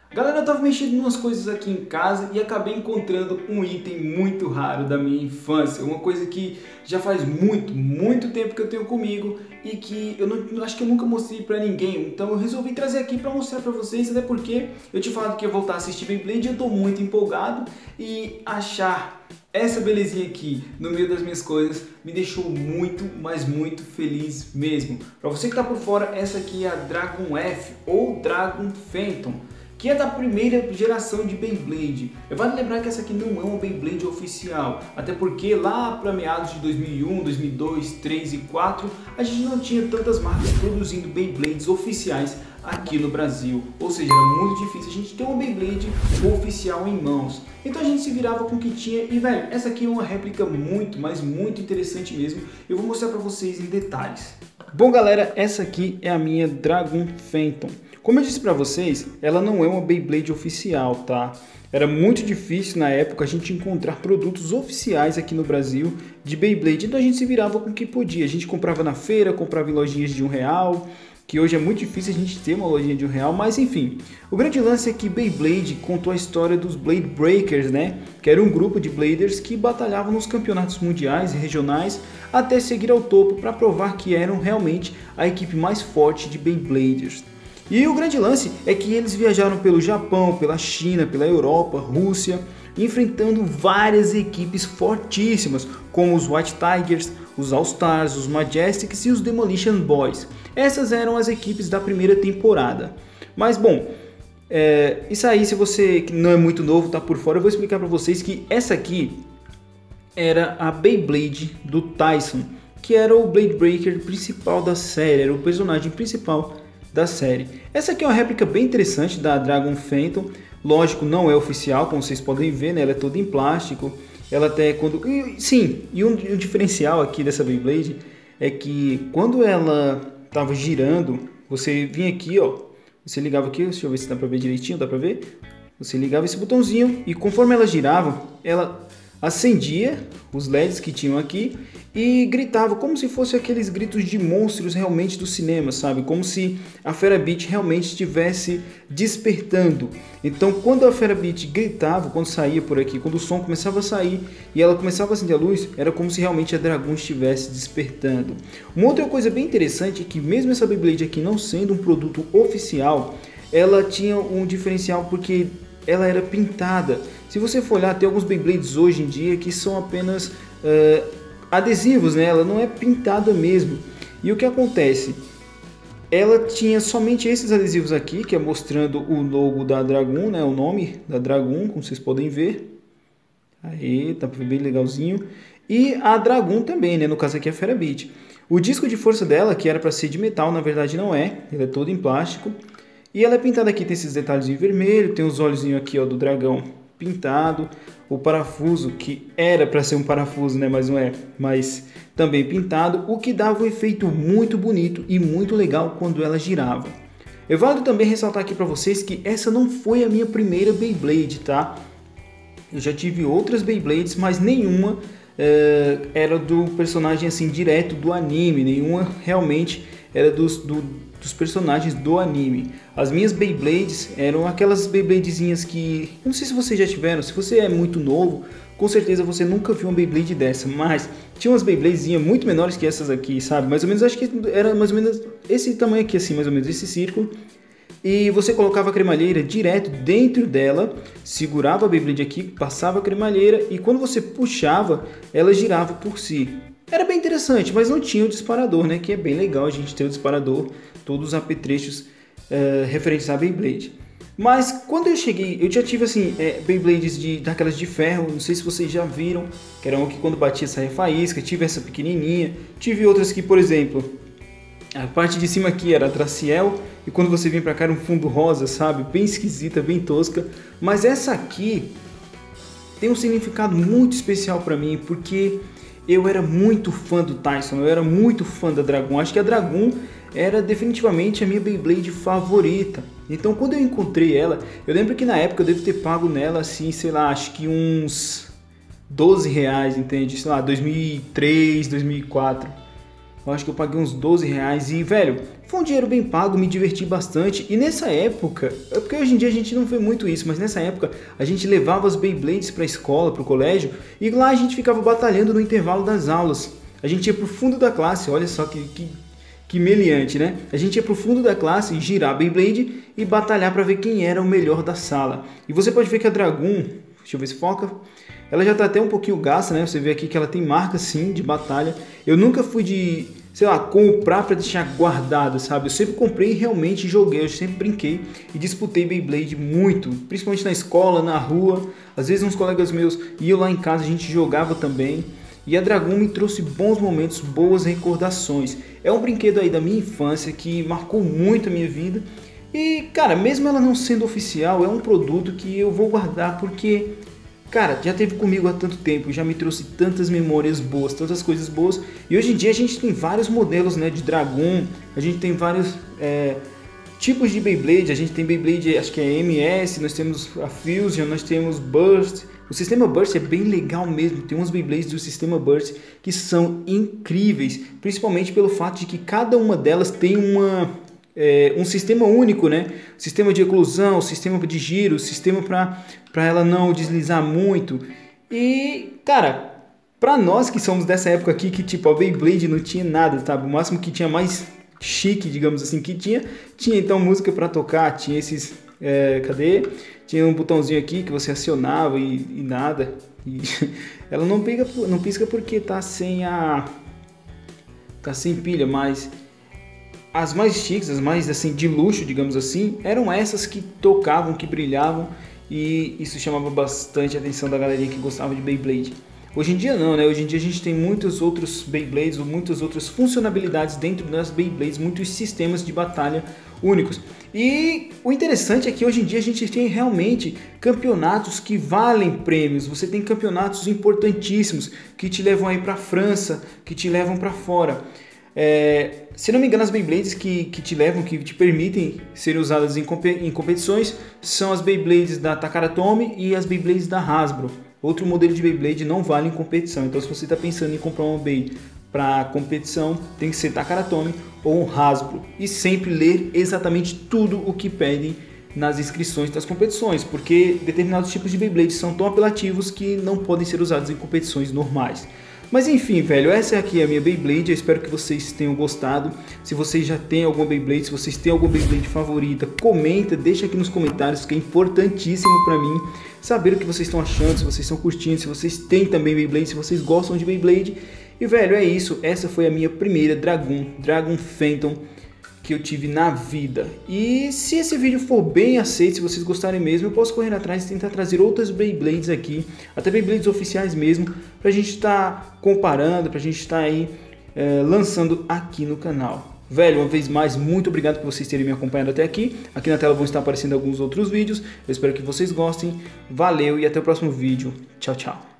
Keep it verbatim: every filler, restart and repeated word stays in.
Galera, eu tava mexendo em umas coisas aqui em casa e acabei encontrando um item muito raro da minha infância. Uma coisa que já faz muito, muito tempo que eu tenho comigo e que eu não, acho que eu nunca mostrei pra ninguém. Então eu resolvi trazer aqui pra mostrar pra vocês, até porque eu te falado que ia voltar a assistir Beyblade e eu tô muito empolgado. E achar essa belezinha aqui no meio das minhas coisas me deixou muito, mas muito feliz mesmo. Pra você que tá por fora, essa aqui é a Dragon F ou Dragon Phantom, que é da primeira geração de Beyblade. Vale lembrar que essa aqui não é uma Beyblade oficial, até porque lá para meados de dois mil e um, dois mil e dois, dois mil e três e dois mil e quatro a gente não tinha tantas marcas produzindo Beyblades oficiais aqui no Brasil, ou seja, era muito difícil a gente ter uma Beyblade oficial em mãos. Então a gente se virava com o que tinha e, velho, essa aqui é uma réplica muito, mas muito interessante mesmo. Eu vou mostrar para vocês em detalhes. Bom, galera, essa aqui é a minha Dragon Phantom. Como eu disse para vocês, ela não é uma Beyblade oficial, tá? Era muito difícil na época a gente encontrar produtos oficiais aqui no Brasil de Beyblade, então a gente se virava com o que podia. A gente comprava na feira, comprava em lojinhas de um real, que hoje é muito difícil a gente ter uma lojinha de um real, mas enfim. O grande lance é que Beyblade contou a história dos Blade Breakers, né? Que era um grupo de Bladers que batalhavam nos campeonatos mundiais e regionais até seguir ao topo para provar que eram realmente a equipe mais forte de Beybladers. E o grande lance é que eles viajaram pelo Japão, pela China, pela Europa, Rússia, enfrentando várias equipes fortíssimas, como os White Tigers, os All Stars, os Majestics e os Demolition Boys. Essas eram as equipes da primeira temporada. Mas bom, é, isso aí, se você não é muito novo, tá por fora, eu vou explicar para vocês que essa aqui era a Beyblade do Tyson, que era o Blade Breaker principal da série, era o personagem principal da série. Essa aqui é uma réplica bem interessante da Dragon Phantom. Lógico, não é oficial, como vocês podem ver, né? Ela é toda em plástico. Ela até quando... E, sim, e um, um diferencial aqui dessa Beyblade é que quando ela estava girando, você vinha aqui, ó. Você ligava aqui, deixa eu ver se dá pra ver direitinho, dá pra ver? Você ligava esse botãozinho e conforme ela girava, ela acendia os L E Ds que tinham aqui e gritava como se fosse aqueles gritos de monstros realmente do cinema, sabe? Como se a Ferabyt realmente estivesse despertando. Então quando a Ferabyt gritava, quando saía por aqui, quando o som começava a sair e ela começava a acender a luz, era como se realmente a Dragon estivesse despertando. Uma outra coisa bem interessante é que mesmo essa Beyblade aqui não sendo um produto oficial, ela tinha um diferencial porque ela era pintada. Se você for olhar, tem alguns Beyblades hoje em dia que são apenas uh, adesivos, né? Ela não é pintada mesmo. E o que acontece? Ela tinha somente esses adesivos aqui, que é mostrando o logo da Dragon, né? O nome da Dragon, como vocês podem ver. Aí, tá bem legalzinho. E a Dragon também, né? No caso aqui é a Ferabyt. O disco de força dela, que era para ser de metal, na verdade não é. Ele é todo em plástico. E ela é pintada aqui, tem esses detalhes em vermelho, tem os olhos aqui, ó, do dragão pintado, o parafuso, que era para ser um parafuso, né, mas não é, mas também pintado, o que dava um efeito muito bonito e muito legal quando ela girava. É válido também ressaltar aqui para vocês que essa não foi a minha primeira Beyblade, tá? Eu já tive outras Beyblades, mas nenhuma uh, era do personagem assim direto do anime, nenhuma realmente era dos, do, dos personagens do anime. As minhas Beyblades eram aquelas Beybladezinhas que... Eu não sei se vocês já tiveram, se você é muito novo, com certeza você nunca viu uma Beyblade dessa, mas tinha umas Beybladezinhas muito menores que essas aqui, sabe? Mais ou menos, acho que era mais ou menos esse tamanho aqui assim, mais ou menos esse círculo. E você colocava a cremalheira direto dentro dela, segurava a Beyblade aqui, passava a cremalheira e quando você puxava, ela girava por si. Era bem interessante, mas não tinha o disparador, né? Que é bem legal a gente ter o disparador, todos os apetrechos uh, referentes à Beyblade. Mas quando eu cheguei, eu já tive assim, é, Beyblades de, daquelas de ferro, não sei se vocês já viram, que era uma que quando batia saia faísca, tive essa pequenininha, tive outras que, por exemplo, a parte de cima aqui era a Traciel, e quando você vem pra cá era um fundo rosa, sabe? Bem esquisita, bem tosca, mas essa aqui tem um significado muito especial pra mim, porque eu era muito fã do Tyson, eu era muito fã da Dragon. Acho que a Dragon era definitivamente a minha Beyblade favorita. Então quando eu encontrei ela, eu lembro que na época eu devo ter pago nela assim, sei lá, acho que uns doze reais, entende? Sei lá, dois mil e três, dois mil e quatro. eu acho que eu paguei uns doze reais e, velho, foi um dinheiro bem pago, me diverti bastante. E nessa época, é porque hoje em dia a gente não vê muito isso, mas nessa época a gente levava as Beyblades pra escola, pro colégio, e lá a gente ficava batalhando no intervalo das aulas. A gente ia pro fundo da classe, olha só que, que, que meliante, né? A gente ia pro fundo da classe, girar a Beyblade e batalhar pra ver quem era o melhor da sala. E você pode ver que a Dragoon, deixa eu ver se foca, ela já tá até um pouquinho gasta, né? Você vê aqui que ela tem marca sim de batalha. Eu nunca fui de, sei lá, comprar pra deixar guardado, sabe? Eu sempre comprei e realmente joguei, eu sempre brinquei e disputei Beyblade muito, principalmente na escola, na rua. Às vezes uns colegas meus iam lá em casa, a gente jogava também. E a Dragoon me trouxe bons momentos, boas recordações. É um brinquedo aí da minha infância que marcou muito a minha vida. E, cara, mesmo ela não sendo oficial, é um produto que eu vou guardar porque, cara, já teve comigo há tanto tempo, já me trouxe tantas memórias boas, tantas coisas boas. E hoje em dia a gente tem vários modelos, né, de Dragoon, a gente tem vários é, tipos de Beyblade, a gente tem Beyblade, acho que é M S, nós temos a Fusion, nós temos Burst. O sistema Burst é bem legal mesmo, tem uns Beyblades do sistema Burst que são incríveis, principalmente pelo fato de que cada uma delas tem uma, é, um sistema único, né? Sistema de eclosão, sistema de giro, sistema para para ela não deslizar muito. E, cara, para nós que somos dessa época aqui, que tipo, a Beyblade não tinha nada, sabe? O máximo que tinha mais chique, digamos assim, que tinha, tinha então música para tocar, tinha esses... É, cadê? Tinha um botãozinho aqui que você acionava e, e nada. E ela não pisca, não pisca porque tá sem a tá sem pilha, mas as mais chiques, as mais assim de luxo, digamos assim, eram essas que tocavam, que brilhavam, e isso chamava bastante a atenção da galerinha que gostava de Beyblade. Hoje em dia não, né? Hoje em dia a gente tem muitos outros Beyblades, ou muitas outras funcionalidades dentro das Beyblades, muitos sistemas de batalha únicos. E o interessante é que hoje em dia a gente tem realmente campeonatos que valem prêmios. Você tem campeonatos importantíssimos que te levam aí para a França, que te levam para fora. É, se não me engano, as Beyblades que, que te levam, que te permitem ser usadas em, em competições são as Beyblades da Takara Tomy e as Beyblades da Hasbro. Outro modelo de Beyblade não vale em competição, então se você está pensando em comprar uma Bey para competição, tem que ser Takara Tomy ou um Hasbro. E sempre ler exatamente tudo o que pedem nas inscrições das competições, porque determinados tipos de Beyblade são tão apelativos que não podem ser usados em competições normais. Mas enfim, velho, essa aqui é a minha Beyblade, eu espero que vocês tenham gostado. Se vocês já têm alguma Beyblade, se vocês têm alguma Beyblade favorita, comenta, deixa aqui nos comentários, que é importantíssimo pra mim saber o que vocês estão achando, se vocês estão curtindo, se vocês têm também Beyblade, se vocês gostam de Beyblade. E velho, é isso, essa foi a minha primeira Dragoon, Dragon Phantom, que eu tive na vida. E se esse vídeo for bem aceito, se vocês gostarem mesmo, eu posso correr atrás e tentar trazer outras Beyblades aqui, até Beyblades oficiais mesmo, pra gente estar tá comparando, pra gente estar tá aí é, lançando aqui no canal. Velho, uma vez mais, muito obrigado por vocês terem me acompanhado até aqui. Aqui na tela vão estar aparecendo alguns outros vídeos. Eu espero que vocês gostem. Valeu e até o próximo vídeo. Tchau, tchau.